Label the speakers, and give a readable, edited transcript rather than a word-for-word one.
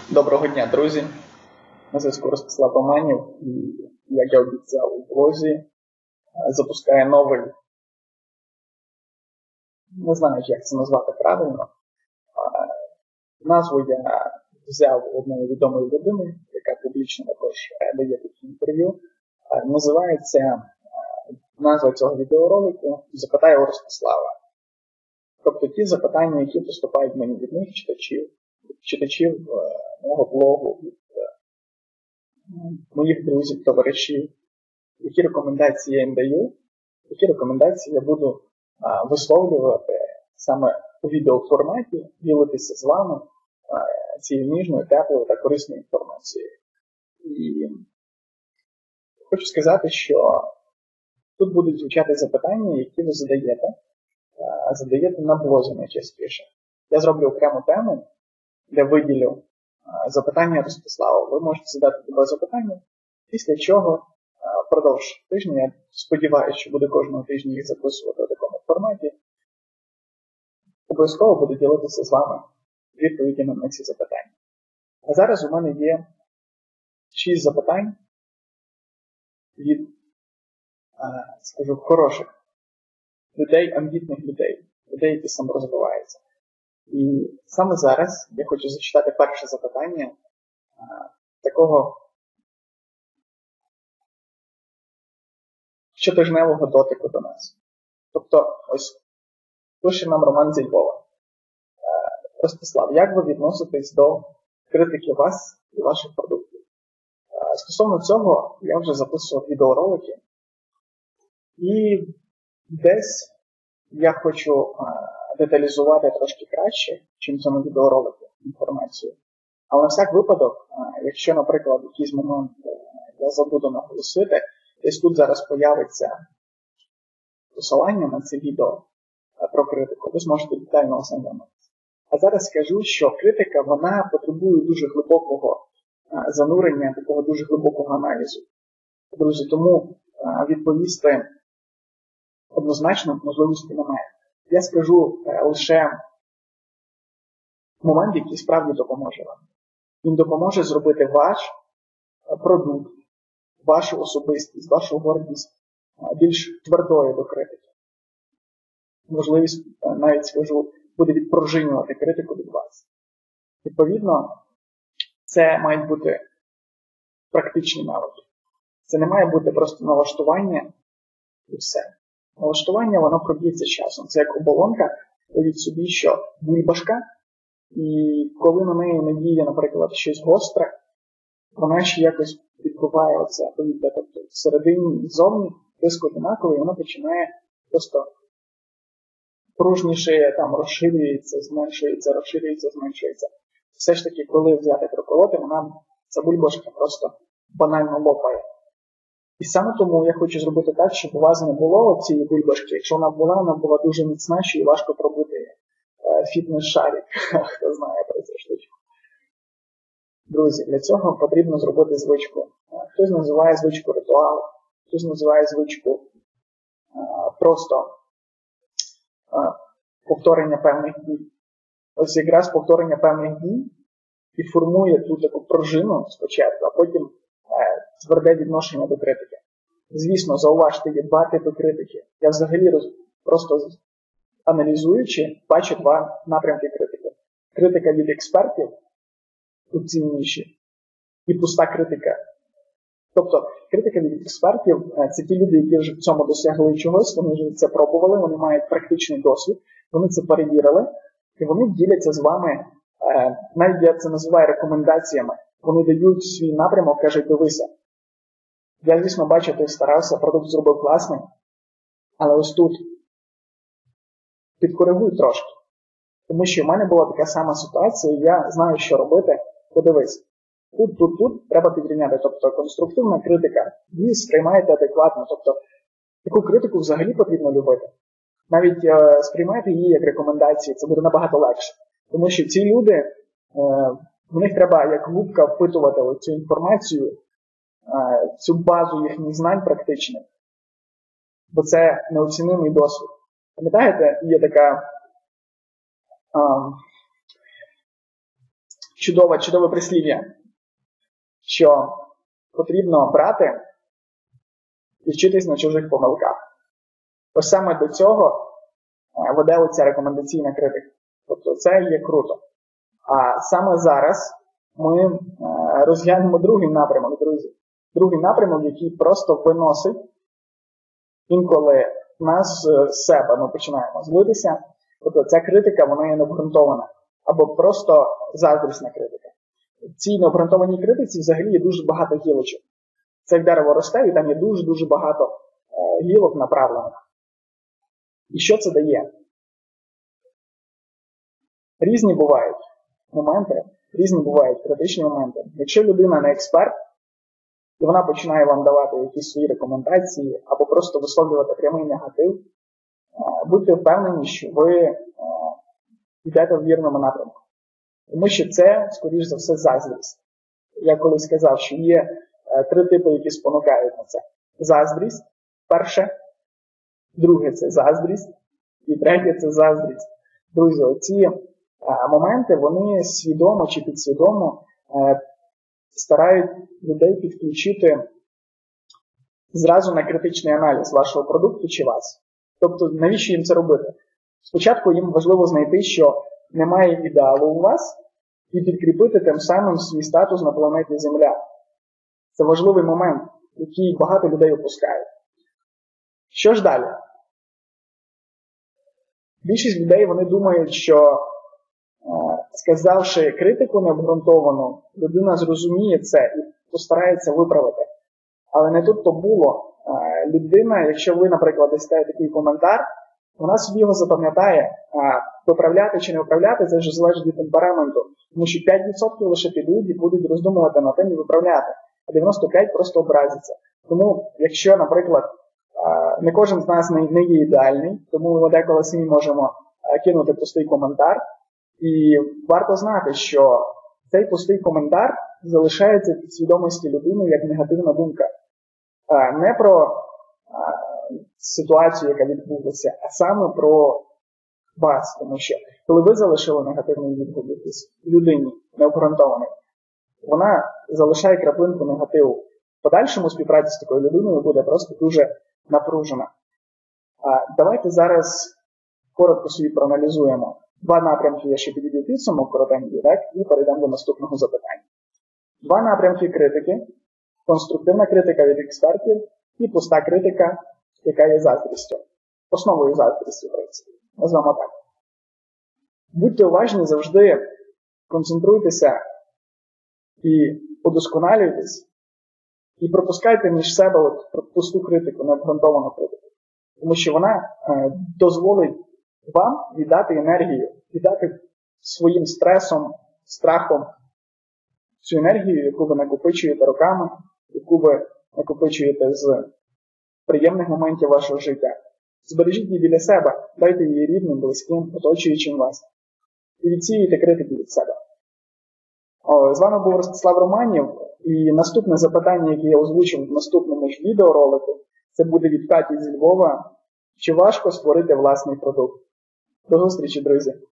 Speaker 1: Доброго дня, друзі! На зв'язку Ростислав Романів і, як я обіцяв у блозі, запускає новий, не знаю, як це назвати правильно. Назву я взяв одної відомої людини, яка публічно також дає такі інтерв'ю. Називається назва цього відеоролику «Запитаю у Ростислава». Тобто ті запитання, які поступають мені від них, читачів мого блогу, від моїх друзів, товаришів, які рекомендації я їм даю, які рекомендації я буду висловлювати саме у відеоформаті, ділитися з вами цією ніжною, теплою та корисною інформацією. І хочу сказати, що тут будуть звучати запитання, які ви задаєте на блозі найчастіше. Я зроблю окрему тему, де виділю запитання Ростислава. Ви можете задати тебе запитання, після чого впродовж тижня, я сподіваюся, що буду кожного тижня їх записувати у такому форматі, обов'язково буду ділитися з вами відповідями на ці запитання. А зараз у мене є 6 запитань від, скажу, хороших людей, амбітних людей, які саморозвиваються. І саме зараз я хочу зачитати перше запитання такого щотижневого дотику до нас. Тобто, ось пише нам Роман зі Львова. Ростислав, як ви відноситесь до критики вас і ваших продуктів? Стосовно цього я вже записував відеоролики. І десь я хочу деталізувати трошки краще, чим в цьому відеоролику інформацію. Але на всяк випадок, якщо, наприклад, в якийсь момент я забуду наголосити, десь тут зараз появиться посилання на це відео про критику, ви зможете детально ознайомитися. А зараз скажу, що критика, вона потребує дуже глибокого занурення, такого дуже глибокого аналізу. Друзі, тому відповісти однозначно можливості немає. Я скажу лише момент, який справді допоможе вам. Він допоможе зробити ваш продукт, вашу особистість, вашу гордість більш твердою до критики. Можливість, навіть скажу, буде відпружинювати критику від вас. Відповідно, це мають бути практичні навики. Це не має бути просто налаштування і все. Налаштування, воно проб'ється часом. Це як оболонка, уявіть собі, що бульбашка, і коли на неї надіє, наприклад, щось гостре, вона ще якось відбуває оце повітря. Тобто всередині і ззовні тиск одинаковий, і вона починає просто пружніше, там розширюється, зменшується, розширюється, зменшується. Все ж таки, коли взяти проколоти, вона, ця бульбашка просто банально лопає. І саме тому я хочу зробити так, щоб у вас не було цієї бульбашки. Якщо вона була дуже міцна, що і важко пробити фітнес-шарик. Хто знає про цю штучку. Друзі, для цього потрібно зробити звичку. Хтось називає звичку ритуал, хтось називає звичку просто повторення певних дій. Ось якраз повторення певних дій і формує ту таку пружину спочатку, а потім тверде відношення до критики. Звісно, зауважте, є два типи критики. Я взагалі просто аналізуючи, бачу два напрямки критики. Критика від експертів, тут цінніші, і пуста критика. Тобто, критика від експертів – це ті люди, які вже в цьому досягли чогось, вони вже це пробували, вони мають практичний досвід, вони це перевірили, і вони діляться з вами, навіть я це називаю рекомендаціями. Вони дають свій напрямок, кажуть, дивися. Я, звісно, бачу, ти старався, продукт зробив класний, але ось тут підкоригуй трошки. Тому що в мене була така сама ситуація, я знаю, що робити. Подивись, тут треба підрівняти. Тобто конструктивна критика, її сприймаєте адекватно. Тобто таку критику взагалі потрібно любити. Навіть сприймайте її як рекомендації, це буде набагато легше. Тому що ці люди, в них треба як губка впитувати цю інформацію, цю базу їхніх знань практичних, бо це неоцінимий досвід. Пам'ятаєте, є така чудове прислів'я, що потрібно брати і вчитись на чужих помилках. Ось саме до цього веде оця рекомендаційна критика. Тобто це є круто. А саме зараз ми розглянемо другий напрямок, друзі. Другий напрямок, який просто виносить інколи нас з себе. Ми починаємо злитися. Тобто ця критика, вона є необґрунтована. Або просто заздрісна критика. В цій необґрунтованій критиці взагалі є дуже багато гілочок. Це як дерево росте, і там є дуже-дуже багато гілок направлених. І що це дає? Різні бувають моменти, різні бувають критичні моменти. Якщо людина не експерт, і вона починає вам давати якісь свої рекомендації, або просто висловлювати прямий негатив, будьте впевнені, що ви йдете в вірному напрямку. Тому що це, скоріш за все, заздрість. Я колись сказав, що є 3 типи, які спонукають на це. Заздрість, перше. Друге – це заздрість. І третє – це заздрість. Друзі, оці моменти, вони свідомо чи підсвідомо старають людей підключити зразу на критичний аналіз вашого продукту чи вас. Тобто, навіщо їм це робити? Спочатку їм важливо знайти, що немає ідеалу у вас, і підкріпити тим самим свій статус на планеті Земля. Це важливий момент, який багато людей опускають. Що ж далі? Більшість людей, вони думають, що сказавши критику необґрунтовану, людина зрозуміє це і постарається виправити. Але не тут то було. Людина, якщо ви, наприклад, дасте такий коментар, вона собі його запам'ятає. Виправляти чи не виправляти, це вже залежить від темпераменту. Тому що 5% лише підуть і будуть роздумувати над тим і виправляти. А 95% просто образяться. Тому, якщо, наприклад, не кожен з нас не є ідеальний, тому ми деколи самі можемо кинути пустий коментар. І варто знати, що цей пустий коментар залишається в свідомості людини як негативна думка. Не про ситуацію, яка відбулася, а саме про вас. Тому що, коли ви залишили негативний відгук людині необґрунтований, вона залишає краплинку негативу. В подальшому співпраця з такою людиною буде просто дуже напружена. Давайте зараз коротко собі проаналізуємо. 2 напрямки я ще підійду підсумок, коротенький, так? І перейдемо до наступного запитання. 2 напрямки критики. Конструктивна критика від експертів і пуста критика, яка є заздрістю. Основою заздрісті, в принципі. Назвемо так. Будьте уважні завжди, концентруйтеся і удосконалюйтесь, і пропускайте між себе пусту критику, необґрунтовану критику. Тому що вона дозволить вам віддати енергію, віддати своїм стресом, страхом цю енергію, яку ви накопичуєте роками, яку ви накопичуєте з приємних моментів вашого життя. Збережіть її біля себе, дайте її рідним, близьким, оточуючим вас. І відсіюйте критику від себе. З вами був Ростислав Романів, і наступне запитання, яке я озвучив в наступному ж відеоролику, це буде від Каті зі Львова. Чи важко створити власний продукт? До зустрічі, друзі!